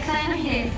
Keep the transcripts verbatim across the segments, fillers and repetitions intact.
祭の日です。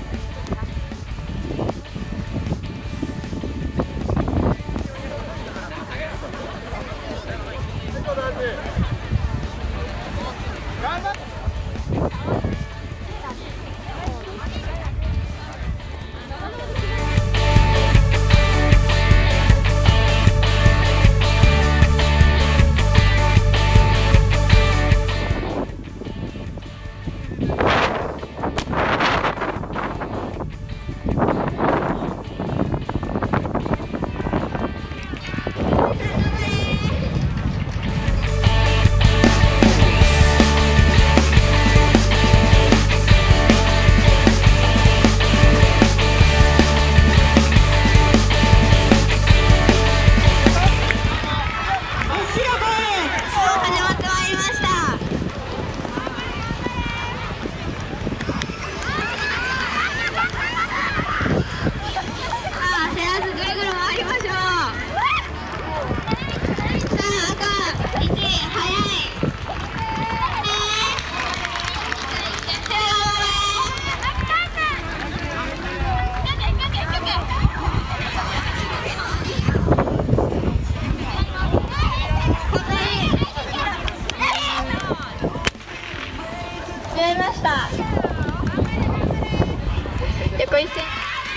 横一線。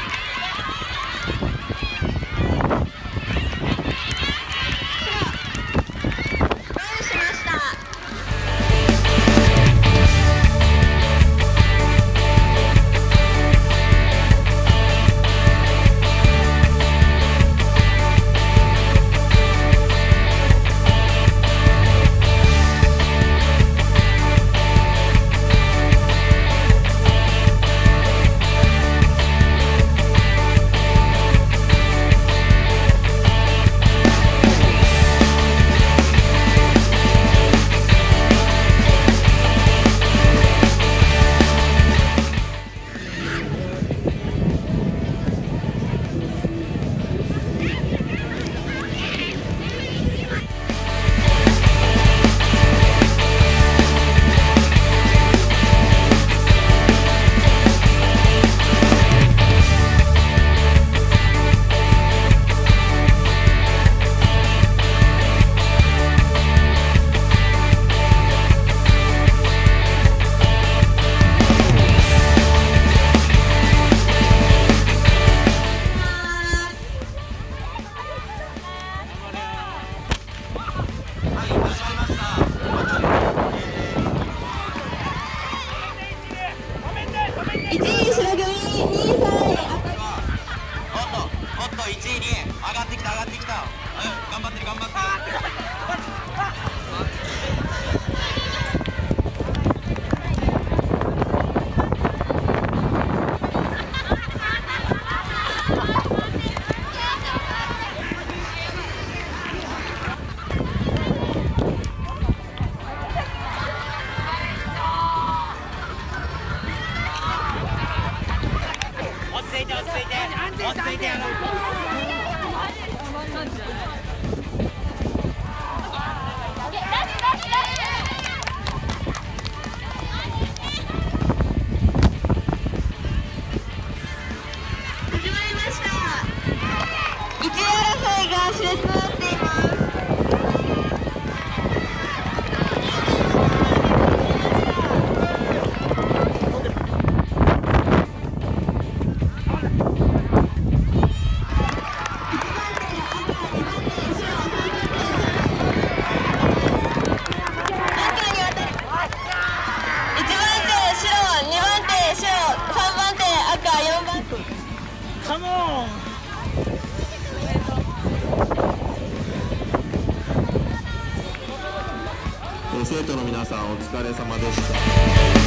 いちい白組、にいさんい。おっと、おっと、いちいに上がってきた、上がってきた。うん、頑張ってる、頑張ってる。落ち着いて落ち着いて落ち着いてやろう。始まりました。いちい争いが熾烈となっています。カモン。生徒の皆さんお疲れ様でした。